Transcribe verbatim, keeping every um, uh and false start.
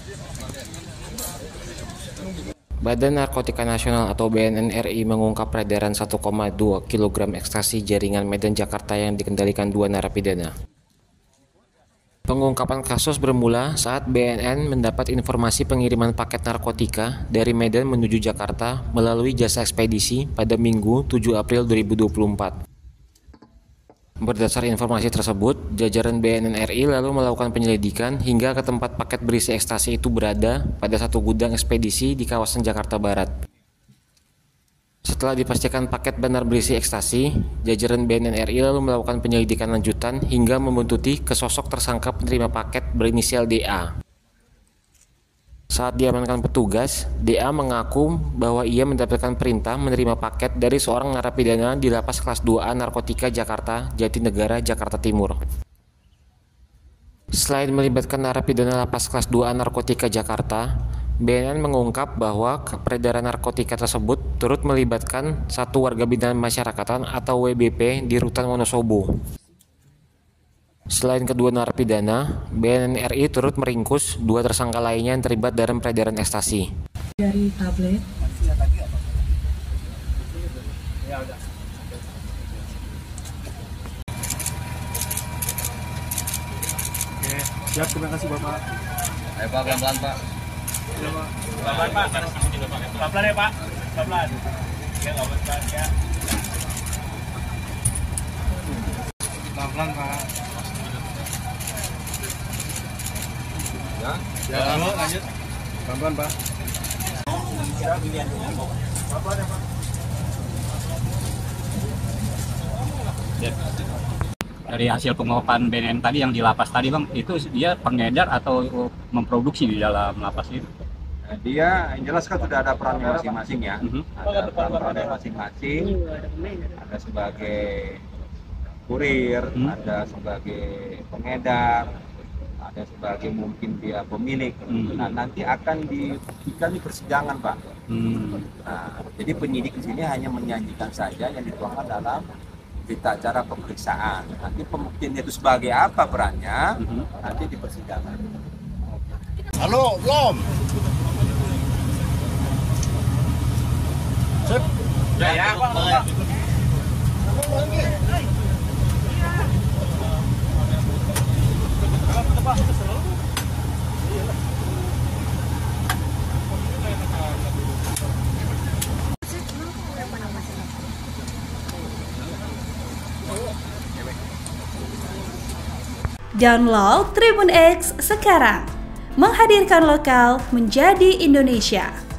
Badan Narkotika Nasional atau B N N R I mengungkap peredaran satu koma dua kilogram ekstasi jaringan Medan Jakarta yang dikendalikan dua narapidana. Pengungkapan kasus bermula saat B N N mendapat informasi pengiriman paket narkotika dari Medan menuju Jakarta melalui jasa ekspedisi pada Minggu tujuh April dua ribu dua puluh empat. Berdasar informasi tersebut, jajaran B N N R I lalu melakukan penyelidikan hingga ke tempat paket berisi ekstasi itu berada pada satu gudang ekspedisi di kawasan Jakarta Barat. Setelah dipastikan paket benar berisi ekstasi, jajaran B N N R I lalu melakukan penyelidikan lanjutan hingga membuntuti ke sosok tersangka penerima paket berinisial D A. Saat diamankan petugas, D A mengaku bahwa ia mendapatkan perintah menerima paket dari seorang narapidana di Lapas Kelas dua A Narkotika Jakarta, Jatinegara, Jakarta Timur. Selain melibatkan narapidana Lapas Kelas dua A Narkotika Jakarta, B N N mengungkap bahwa peredaran narkotika tersebut turut melibatkan satu warga binaan masyarakatan atau W B P di Rutan Wonosobo. Selain kedua narapidana, B N N R I turut meringkus dua tersangka lainnya yang terlibat dalam peredaran ekstasi. Dari tablet. Oke, siap, terima kasih Bapak. Ayo Pak, pelan-pelan Pak. Iya Pak. Pelan-pelan Pak. Pelan-pelan ya Pak. Pelan-pelan. Ya, nggak apa-apa ya. Pelan-pelan Pak. Ya, Ya, lalu lanjut. Pelan-pelan Pak. Pelan-pelan ya Pak. Dari hasil penguapan B N N tadi yang di lapas tadi Bang, itu dia pengedar atau memproduksi di dalam lapas itu? dia yang jelas kan sudah ada perannya masing-masing ya. Mm-hmm. Ada peran-perannya masing-masing. Ada sebagai kurir, hmm. ada sebagai pengedar, ada sebagai mungkin dia pemilik. Hmm. Nah, nanti akan dibuktikan di persidangan, Pak. Hmm. Nah, jadi penyidik di sini hanya menyanyikan saja yang dituangkan dalam berita acara pemeriksaan. Nanti pembuktian itu sebagai apa perannya, hmm. nanti di persidangan. Halo, belum? Sip. Ya, ya, Pak. Download Tribun X sekarang, menghadirkan lokal menjadi Indonesia.